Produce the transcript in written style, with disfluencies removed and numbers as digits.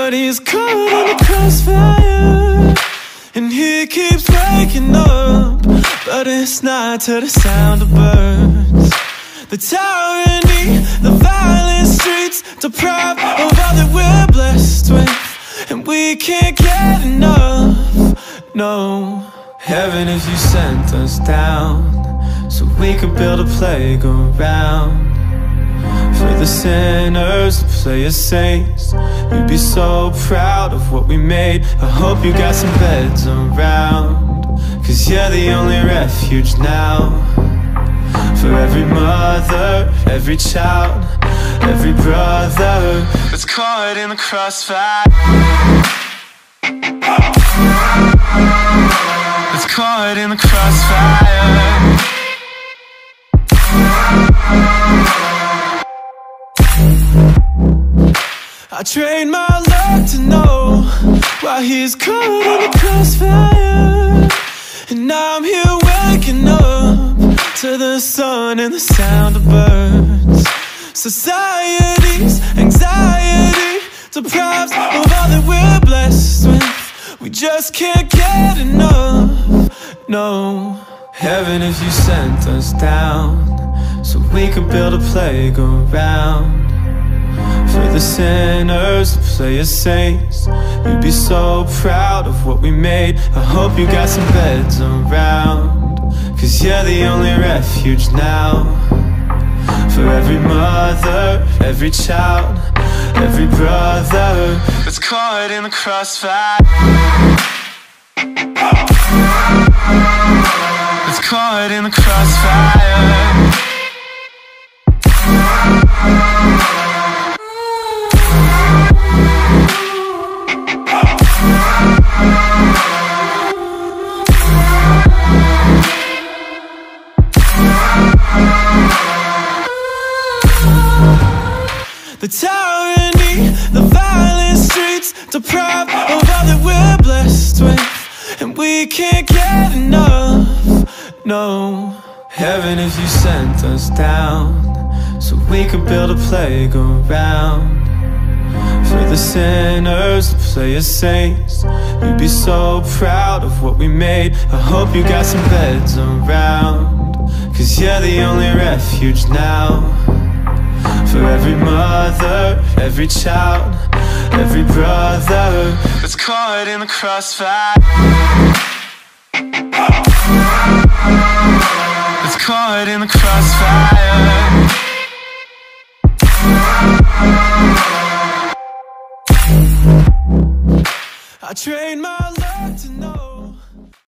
but he's caught in the crossfire, and he keeps waking up, but it's not to the sound of birds. The tyranny, the violent streets, deprived of all that we're blessed with, and we can't get enough, no. Heaven, if you sent us down so we could build a playground for the sinners to play as saints, you'd be so proud of what we made. I hope you got some beds around, 'cause you're the only refuge now. For every mother, every child, every brother that's caught in the crossfire, that's caught in the crossfire. I trained my luck to know why he's caught in the crossfire, and I'm here waking up to the sun and the sound of birds. Society's anxiety deprives of all that we're blessed with. We just can't get enough, no. Heaven, if you sent us down so we could build a playground for the sinners to play as saints, you'd be so proud of what we made. I hope you got some beds around, 'cause you're the only refuge now. For every mother, every child, every brother that's caught in the crossfire, that's caught in the crossfire. The tyranny, the violent streets, deprived of all that we're blessed with, and we can't get enough, no. Heaven, if you sent us down so we could build a playground for the sinners to play as saints, you'd be so proud of what we made. I hope you got some beds around, 'cause you're the only refuge now. For every mother, every child, every brother that's caught in the crossfire, that's caught in the crossfire. I trained my